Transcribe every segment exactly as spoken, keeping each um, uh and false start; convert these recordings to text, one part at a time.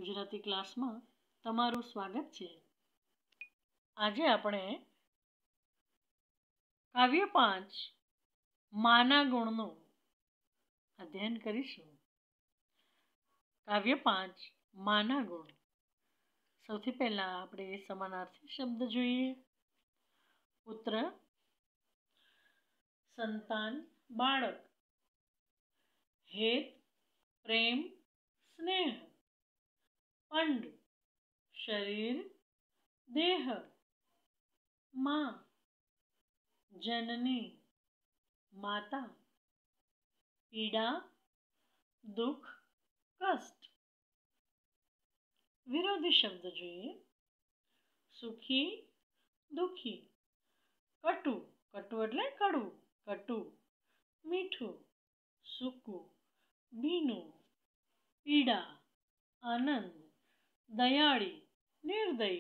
ગુજરાતી ક્લાસમાં તમારું સ્વાગત છે। આજે આપણે કાવ્ય પાંચ માના ગુણનું અધ્યયન કરીશું। કાવ્ય પાંચ માના ગુણ। સૌથી પહેલા આપણે સમાનાર્થી શબ્દ જોઈએ। પુત્ર, સંતાન, બાળક। હેત, પ્રેમ, સ્નેહ। पंड, शरीर, देह। माँ, जननी, माता। पीड़ा, दुख, कष्ट। विरोधी शब्द જોઈએ। सुखी, दुखी। कटु, कटु એટલે કડવું, कटु। मीठू, सूकू, भीनू। पीड़ा, आनंद, दयाળી, निर्दयी।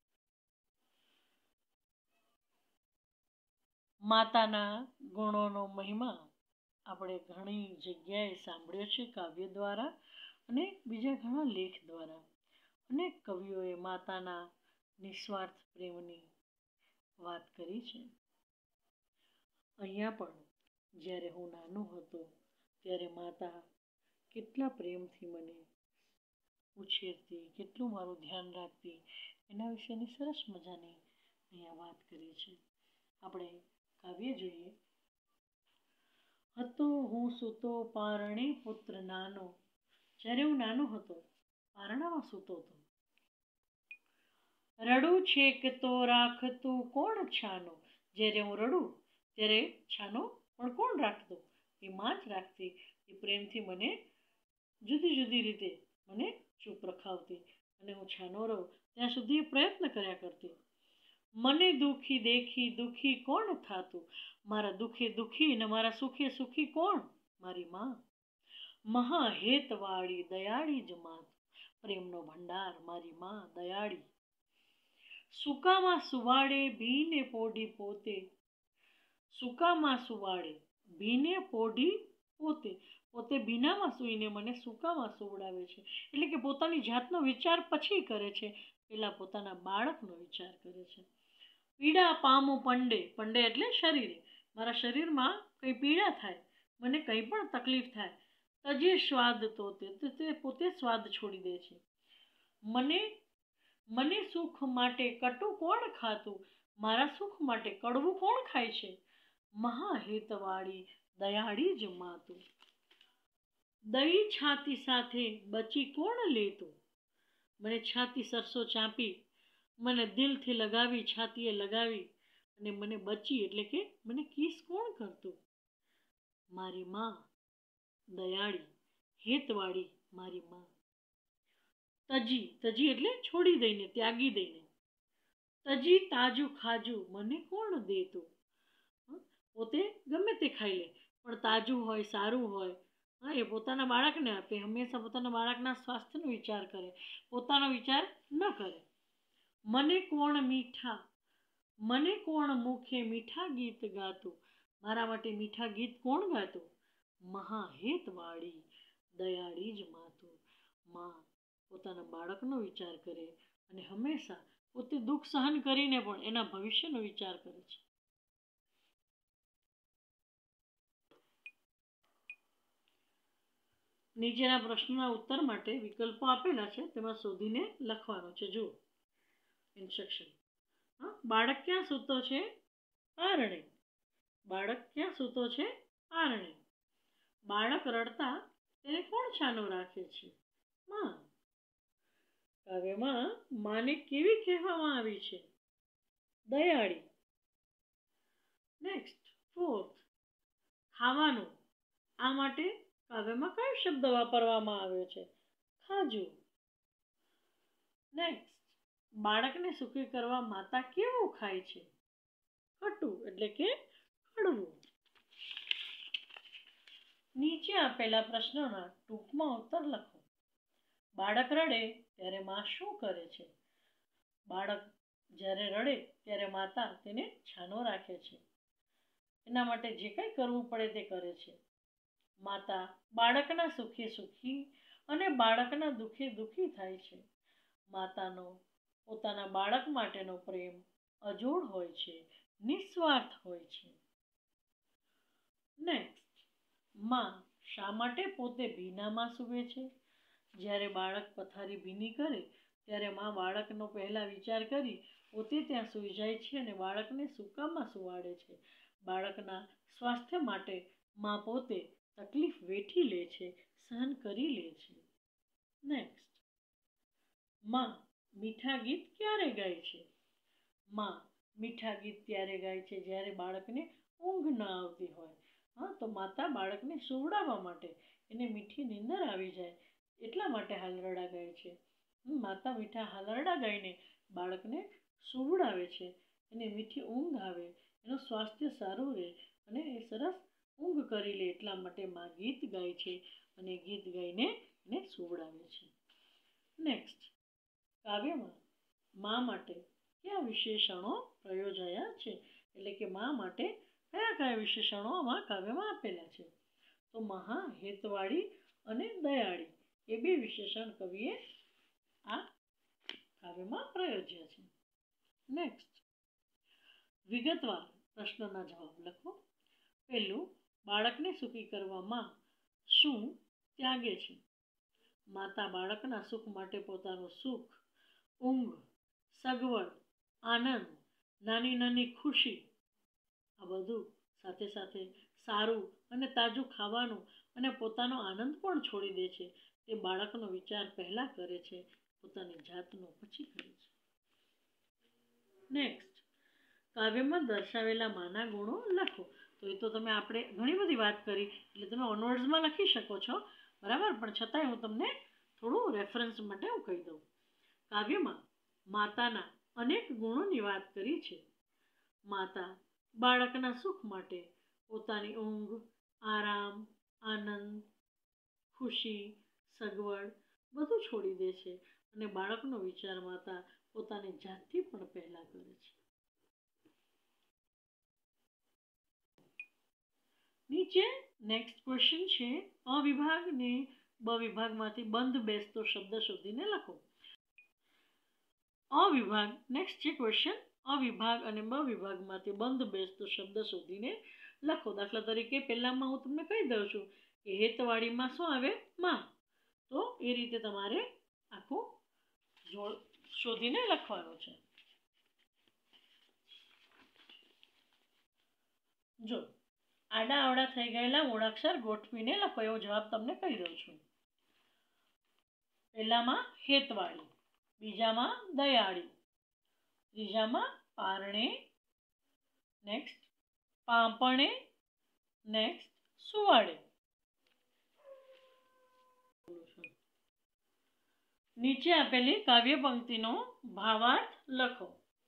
માતાના ગુણોનો મહિમા આપણે ઘણી જગ્યાએ સાંભળ્યો છે કાવ્ય દ્વારા અને બીજા ઘણા લેખ દ્વારા। અનેક કવિઓએ માતાના નિસ્વાર્થ પ્રેમની વાત કરી છે। અહીંયા પણ જ્યારે હું નાનો હતો ત્યારે માતા કેટલા પ્રેમથી મને ઉછેરતી, કેટલું મારું ધ્યાન રાખતી, એના વિશેની સરસ મજાની અહીંયા વાત કરી છે। આપણે કાવ્ય જોઈએ। હતો હું સૂતો પારણે પુત્ર નાનો। જ્યારે હું નાનો હતો પારણામાં સૂતો હતો। રડું છેક તો રાખતું કોણ છાનો। જ્યારે હું રડું ત્યારે છાનો પણ કોણ રાખતું? એ માં જ રાખતી। એ પ્રેમથી મને જુદી જુદી રીતે મને ચૂપ રખાવતી અને હું છાનો રહું ત્યાં સુધી એ પ્રયત્ન કર્યા કરતી। મને દુઃખી દેખી દુઃખી કોણ થાતું। મારા દુઃખે દુઃખી ને મારા સુખે સુખી કોણ? મારી માં। મહા હેતવાળી દયાળી જ માં। પ્રેમનો ભંડાર મારી માં દયાળી। સુકામાં સુવાડે ભીને પોઢી પોતે। સુકામાં સુવાડે ભીને પોઢી પોતે। પોતે ભીનામાં સૂઈને મને સૂકામાં સુવડાવે છે। એટલે કે પોતાની જાતનો વિચાર પછી કરે છે, પેલા પોતાના બાળકનો વિચાર કરે છે। પીડા પામું પંડે। પંડે એટલે શરીરે। મારા શરીરમાં કંઈ પીડા થાય, મને કંઈ પણ તકલીફ થાય, તજે સ્વાદ તોતે, તો તે પોતે સ્વાદ છોડી દે છે। મને મને સુખ માટે કટુ કોણ ખાતું। મારા સુખ માટે કડવું કોણ ખાય છે? મહા હેતવાળી દયાળી જ માતું। દઈ છાતી સાથે બચી કોણ લેતું। મને છાતી સરસો ચાંપી, મને દિલથી લગાવી, છાતીએ લગાવી અને મને બચી એટલે કે મને કિસ કોણ કરતું? મારી માં દયાળી, હેતવાળી મારી માં। તજી, તજી એટલે છોડી દઈને, ત્યાગી દઈને। તજી તાજું ખાજું મને કોણ દેતું। પોતે ગમે તે ખાઈ લે પણ તાજું હોય, સારું હોય, હા, એ પોતાના બાળકને આપે। હંમેશા પોતાના બાળકના સ્વાસ્થ્યનો વિચાર કરે, પોતાનો વિચાર ન કરે। મને કોણ મીઠા, મને કોણ મુખે મીઠા ગીત ગાતું। મારા માટે મીઠા ગીત કોણ ગાતું? મહા હેતવાળી દયાળી જ માતું। માં પોતાના બાળકનો વિચાર કરે અને હંમેશા પોતે દુઃખ સહન કરીને પણ એના ભવિષ્યનો વિચાર કરે છે। નીચેના પ્રશ્નોના ઉત્તર માટે વિકલ્પો આપેલા છે, તેમાં શોધીને લખવાનું છે। જુઓ ઇન્સ્ટ્રક્શન। હા, બાળક ક્યાં સૂતો છે? પારણે। બાળક ક્યાં સૂતો છે? પારણે। બાળક રડતા તેને કોણ છાનો રાખે છે? માં। કાવ્યમાં માને કેવી કહેવામાં આવી છે? દયાળી। નેક્સ્ટ ફોર્થ, ખાવાનું। આ માટે કાવ્યમાં કયો શબ્દ વાપરવામાં આવ્યો છે? ખાજું। નેક્સ્ટ, બાળકને સુખી કરવા માતા કેવું ખાય છે? ખટું એટલે કે કડવું। નીચે આપેલા પ્રશ્નોના ટૂંકમાં ઉત્તર લખો। બાળક રડે ત્યારે માં શું કરે છે? બાળક જ્યારે રડે ત્યારે માતા તેને છાનો રાખે છે। એના માટે જે કંઈ કરવું પડે તે કરે છે। માતા બાળકના સુખે સુખી અને બાળકના દુઃખે દુઃખી થાય છે. માતાનો પોતાના બાળક માટેનો પ્રેમ અજોડ હોય છે, નિસ્વાર્થ હોય છે. નેક્સ્ટ, માં શા માટે પોતે ભીનામાં સૂવે છે? જ્યારે બાળક પથારી ભીની કરે ત્યારે માં બાળકનો પહેલા વિચાર કરી પોતે ત્યાં સૂઈ જાય છે અને બાળકને સૂકામાં સુવાડે છે. બાળકના સ્વાસ્થ્ય માટે માં પોતે તકલીફ વેઠી લે છે, સહન કરી લે છે. નેક્સ્ટ, માં મીઠા ગીત ક્યારે ગાય છે? માં મીઠા ગીત ત્યારે ગાય છે જ્યારે બાળકને ઊંઘ ન આવતી હોય. હા, તો માતા બાળકને સુવડાવવા માટે, એને મીઠી નીંદર આવી જાય એટલા માટે હાલરડા ગાય છે. માતા મીઠા હાલરડા ગાઈને બાળકને સુવડાવે છે, એને મીઠી ઊંઘ આવે, એનું સ્વાસ્થ્ય સારું રહે અને એ સરસ ઊંઘ કરી લે એટલા માટે માં ગીત ગાય છે અને ગીત ગાઈને એને સુવડાવે છે. નેક્સ્ટ, કાવ્યમાં મા માટે કયા વિશેષણો પ્રયોજાયા છે? એટલે કે મા માટે કયા કયા વિશેષણો આમાં કાવ્યમાં આપેલા છે? તો મહા, હેતવાળી અને દયાળી એ બે વિશેષણ કવિએ આ કાવ્યમાં પ્રયોજ્યા છે. નેક્સ્ટ, વિગતવાર પ્રશ્નના જવાબ લખો. પહેલું, બાળકને સુખી કરવામાં શું ત્યાગે છે? માતા બાળકના સુખ માટે પોતાનું સુખ, ઊંઘ, સગવડ, આનંદ, નાની નાની ખુશી, આ બધું સાથે સાથે સારું અને તાજું ખાવાનું અને પોતાનો આનંદ પણ છોડી દે છે. તે બાળકનો વિચાર પહેલાં કરે છે, પોતાની જાતનો પછી કરે છે. નેક્સ્ટ, કાવ્યમાં દર્શાવેલા માના ગુણો લખો. તો એ તો તમે આપણે ઘણી બધી વાત કરી એટલે તમે ઓનવર્ડ્સમાં લખી શકો છો, બરાબર, પણ છતાંય હું તમને થોડું રેફરન્સ માટે હું કહી દઉં. કાવ્યમાં માતાના અનેક ગુણોની વાત કરી છે. માતા બાળકના સુખ માટે પોતાની ઊંઘ, આરામ, આનંદ, ખુશી, સગવડ બધું છોડી દે છે અને બાળકનો વિચાર માતા પોતાની જાતથી પણ પહેલા કરે છે. નીચે નેક્સ્ટ ક્વેશ્ચન છે, અ વિભાગને બ વિભાગમાંથી બંધ બેસતો શબ્દ શોધીને લખો. અ વિભાગ, નેક્સ્ટ છે ક્વેશ્ચન, અ વિભાગ અને બ વિભાગમાંથી બંધ બેસતો શબ્દ શોધીને લખો. દાખલા તરીકે પહેલામાં હું તમને કહી દઉં છું કે હેતવાળીમાં શું આવે? માં. તો એ રીતે તમારે આખું જોડ શોધીને લખવાનું છે. જો આડા આવડા થઈ ગયેલા મૂળાક્ષર ગોઠવીને લખો, એવો જવાબ તમને કહી દઉં છું. પહેલામાં હેતવાળી, બીજામાં દયાળી, ત્રીજામાં પારણે, નેક્સ્ટ પાંપણે, નેક્સ્ટ સુવાડે. નીચે આપેલી કાવ્ય પંક્તિનો ભાવાર્થ લખો.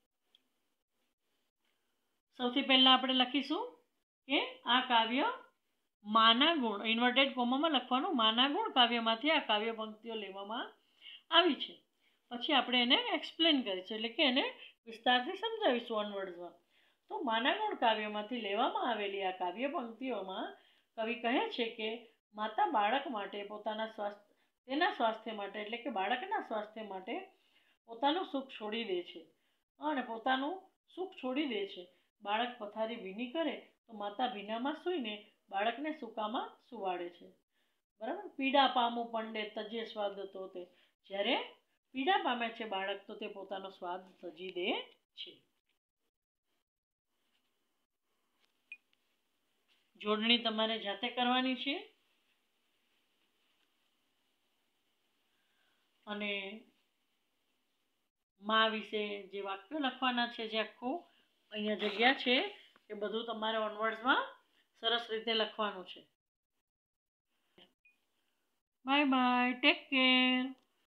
સૌથી પહેલા આપણે લખીશું કે આ કાવ્ય માના ગુણ, ઇન્વર્ટેડ કોમામાં લખવાનું, માના ગુણ કાવ્યમાંથી આ કાવ્ય પંક્તિઓ લેવામાં આવી છે. પછી આપણે એને એક્સપ્લેન કરીશું, એટલે કે એને વિસ્તારથી સમજાવીશું ઓનવર્ડ્સમાં. તો માના ગુણ કાવ્યમાંથી લેવામાં આવેલી આ કાવ્ય પંક્તિઓમાં કવિ કહે છે કે માતા બાળક માટે પોતાના સ્વાસ્થ્ય તેના સ્વાસ્થ્ય માટે એટલે કે બાળકના સ્વાસ્થ્ય માટે પોતાનું સુખ છોડી દે છે અને પોતાનું સુખ છોડી દે છે. બાળક પથારી ભીની કરે તો માતા ભીનામાં સૂઈને બાળકને સૂકામાં સુવાડે છે, બરાબર. પીડા પામું પંડે તજે સ્વાદ તો તે, જ્યારે પીડા પામે છે બાળક તો તે પોતાનો સ્વાદ તજી દે છે. જોડણી તમારે જાતે કરવાની છે અને મા વિશે જે વાક્યો લખવાના છે, જે આખું અહીંયા જગ્યા છે એ બધું તમારે ઓનવર્ડ્સમાં સરસ રીતે લખવાનું છે. Bye bye, take care.